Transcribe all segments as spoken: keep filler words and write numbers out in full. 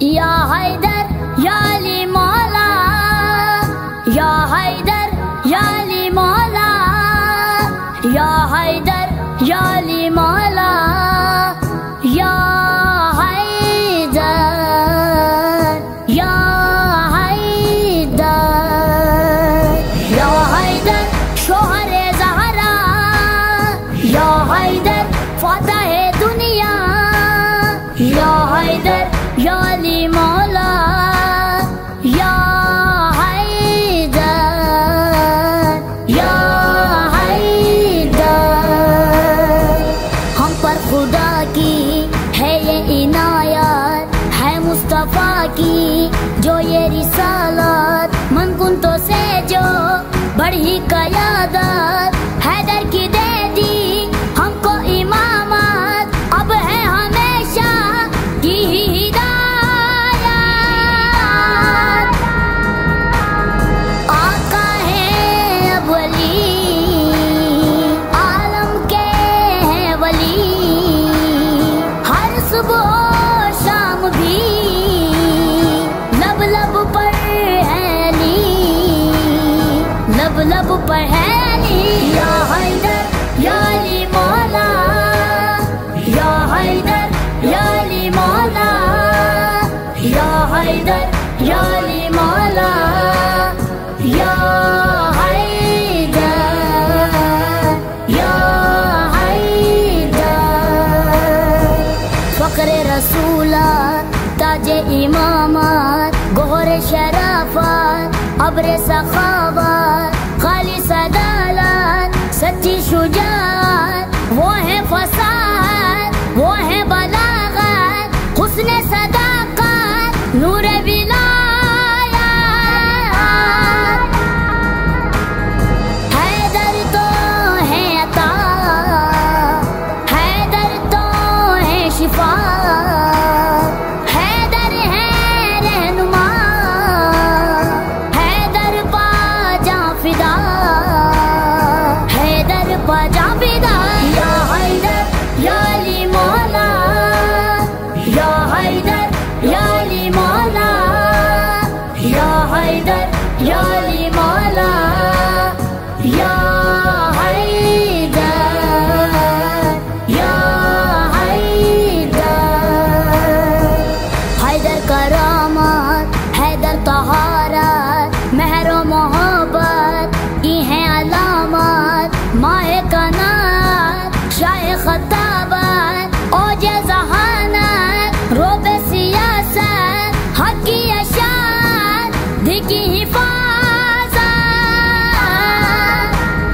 या हैदर या अली मौला, या हैदर या अली मौला, या हैदर या अली मौला, या हैदर या हैदर, या हैदर शोहरे ज़हरा, या हैदर फ़ातह दुनिया, या हैदर या अली मौला, या हैदर या हैदर। हम पर खुदा की है ये इनायत, है मुस्तफ़ा की जो ये रिसालत, मन कुंतो से जो बढ़ी क़यादत, हैदर की दे दी हमको इमामत, अब है हमेशा की हिदायत। आका है अब वली, आलम के हैं वली, हर सुबह शाम भी लब लब पर है अली, लब लब पर है अली। या हैदर या अली मौला, या हैदर या अली मौला, या हैदर या अली मौला, या हैदर या हैदर। फ़क्र रसूला ताजे इमामत, गोहरे शराफत, अब्रे सखावत, खालिस अदालत, सच्ची शुजाअत, वो है फसाहत, वो है बलागत, हुस्ने सदाकत, नूर विलायत। हैदर तो है अता, हैदर तो है शिफा, हैदर है रहनुमा, हैदर पा जा फिदा, हैदर पा जा फिदा। या हैदर या अली मौला, या हैदर या अली मौला, या हैदर या अली मौला, या हैदर या हैदर। हैदर करामत, हैदर तहारत, महरो मोहब्बत की हैं अलामत, माहे कनात, शाह खताबत, औजे ज़हानत, रोबे सियासत, हक की अशात, दिकी हिफाजत।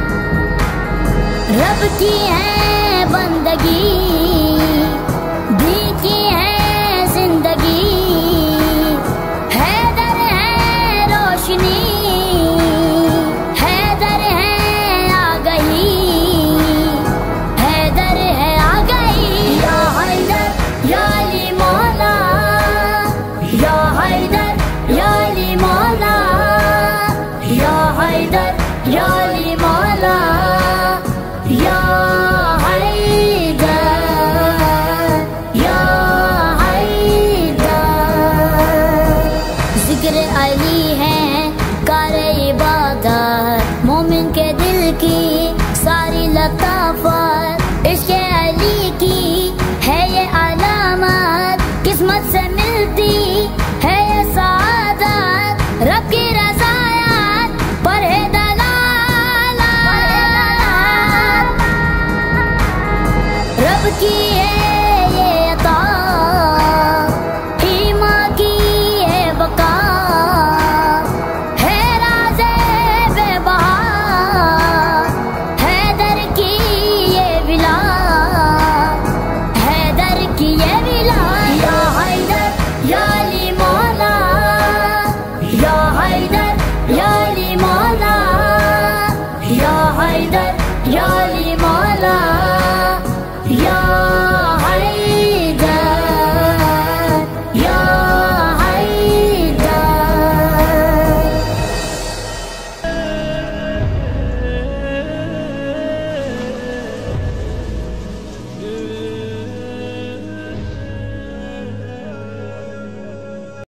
रब की है बंदगी, दी की है जिंदगी, हैदर है रोशनी, हैदर है आगही, हैदर है आगही। या हैदर या अली मौला, या हैदर या अली मौला, या हैदर या अली मौला, या हैदर या हैदर। जिक्र अली है कार इबादत, मोमिन के दिल की सारी लताफत, इश्क़ अली की है ये अलामत, किस्मत से मिलती है ये सादत, रब की रज़ायत पर है दलालत, रब की है